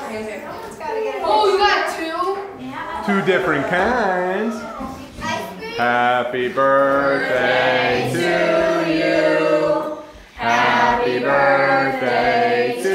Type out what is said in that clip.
Oh, you got two? Two different kinds. Happy birthday to you. Happy birthday to